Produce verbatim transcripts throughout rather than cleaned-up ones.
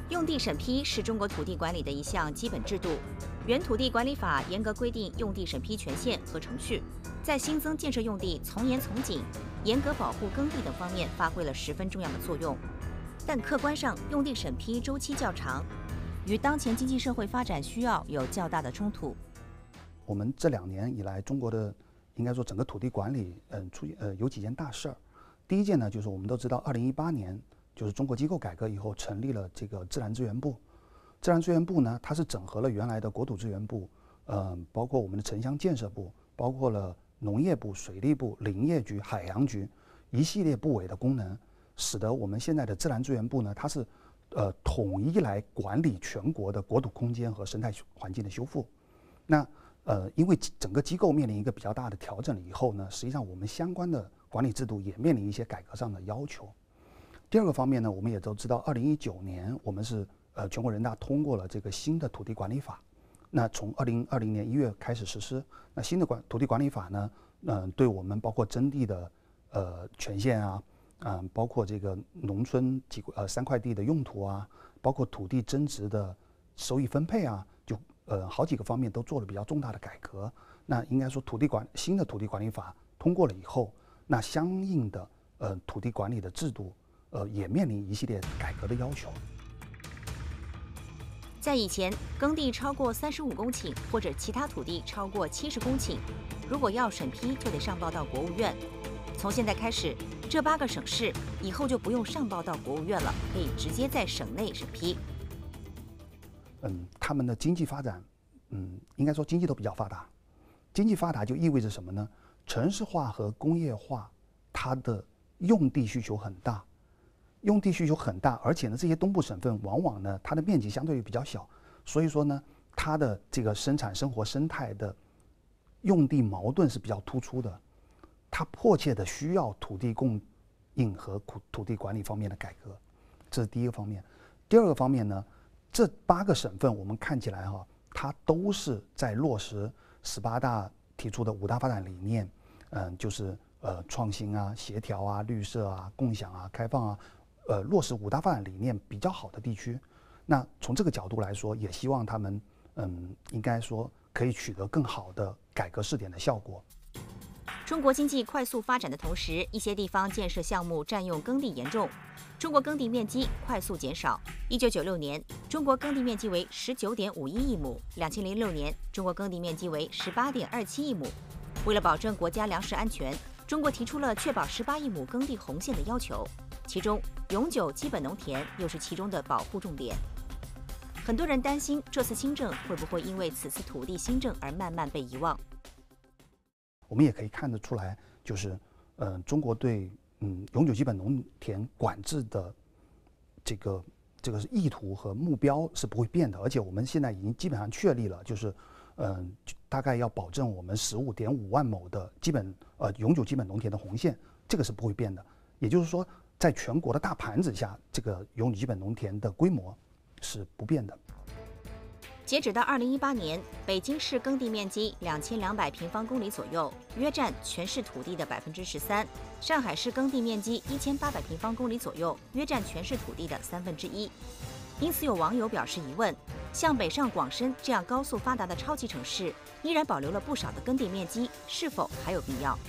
用地审批是中国土地管理的一项基本制度。原土地管理法严格规定用地审批权限和程序，在新增建设用地从严从紧、严格保护耕地等方面发挥了十分重要的作用。但客观上，用地审批周期较长，与当前经济社会发展需要有较大的冲突。 我们这两年以来，中国的应该说整个土地管理，嗯，出呃有几件大事儿。第一件呢，就是我们都知道，二零一八年就是中国机构改革以后成立了这个自然资源部。自然资源部呢，它是整合了原来的国土资源部，呃，包括我们的城乡建设部，包括了农业部、水利部、林业局、海洋局一系列部委的功能，使得我们现在的自然资源部呢，它是呃统一来管理全国的国土空间和生态环境的修复。那呃，因为整个机构面临一个比较大的调整了以后呢，实际上我们相关的管理制度也面临一些改革上的要求。第二个方面呢，我们也都知道，二零一九年我们是呃全国人大通过了这个新的土地管理法，那从二零二零年一月开始实施。那新的管土地管理法呢，嗯、呃，对我们包括征地的呃权限啊，嗯、呃，包括这个农村几呃三块地的用途啊，包括土地增值的收益分配啊，就呃好几个方面都做了比较重大的改革。那应该说，土地管新的土地管理法通过了以后，那相应的呃土地管理的制度，呃也面临一系列改革的要求。 在以前，耕地超过三十五公顷或者其他土地超过七十公顷，如果要审批，就得上报到国务院。从现在开始，这八个省市以后就不用上报到国务院了，可以直接在省内审批。 嗯，他们的经济发展，嗯，应该说经济都比较发达。经济发达就意味着什么呢？城市化和工业化，它的用地需求很大。用地需求很大，而且呢，这些东部省份往往呢，它的面积相对于比较小，所以说呢，它的这个生产生活生态的用地矛盾是比较突出的，它迫切的需要土地供应和土土地管理方面的改革，这是第一个方面。第二个方面呢，这八个省份我们看起来哈，它都是在落实十八大提出的五大发展理念，嗯，就是呃创新啊、协调啊、绿色啊、共享啊、开放啊。呃，落实五大发展理念比较好的地区，那从这个角度来说，也希望他们，嗯，应该说可以取得更好的改革试点的效果。 中国经济快速发展的同时，一些地方建设项目占用耕地严重，中国耕地面积快速减少。一九九六年，中国耕地面积为十九点五一亿亩；两千零六年，中国耕地面积为十八点二七亿亩。为了保证国家粮食安全，中国提出了确保十八亿亩耕地红线的要求。其中，永久基本农田又是其中的保护重点。很多人担心这次新政会不会因为此次土地新政而慢慢被遗忘。 我们也可以看得出来，就是，呃，中国对嗯永久基本农田管制的这个这个意图和目标是不会变的，而且我们现在已经基本上确立了，就是，嗯、呃，大概要保证我们十五点五万亩的基本呃永久基本农田的红线，这个是不会变的。也就是说，在全国的大盘子下，这个永久基本农田的规模是不变的。 截止到二零一八年，北京市耕地面积两千两百平方公里左右，约占全市土地的百分之十三；上海市耕地面积一千八百平方公里左右，约占全市土地的三分之一。因此，有网友表示疑问：像北上广深这样高速发达的超级城市，依然保留了不少的耕地面积，是否还有必要？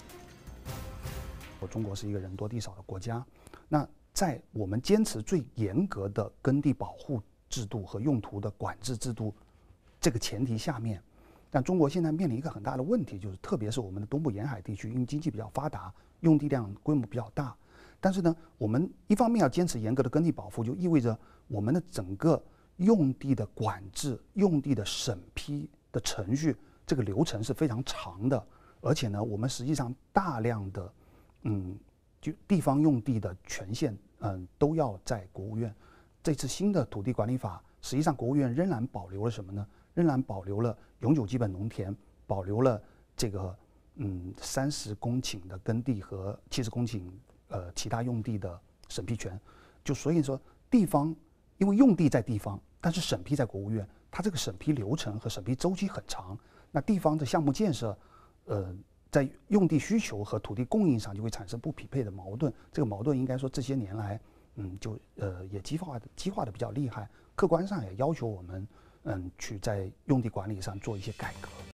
中国是一个人多地少的国家，那在我们坚持最严格的耕地保护制度和用途的管制制度这个前提下面，但中国现在面临一个很大的问题，就是特别是我们的东部沿海地区，因为经济比较发达，用地量规模比较大，但是呢，我们一方面要坚持严格的耕地保护，就意味着我们的整个用地的管制、用地的审批的程序，这个流程是非常长的，而且呢，我们实际上大量的嗯，就地方用地的权限，嗯，都要在国务院。这次新的土地管理法，实际上国务院仍然保留了什么呢？仍然保留了永久基本农田，保留了这个嗯三十公顷的耕地和七十公顷呃其他用地的审批权。就所以说，地方因为用地在地方，但是审批在国务院，它这个审批流程和审批周期很长。那地方的项目建设，呃。在用地需求和土地供应上就会产生不匹配的矛盾，这个矛盾应该说这些年来嗯，就呃也激化的激化的比较厉害，客观上也要求我们嗯去在用地管理上做一些改革。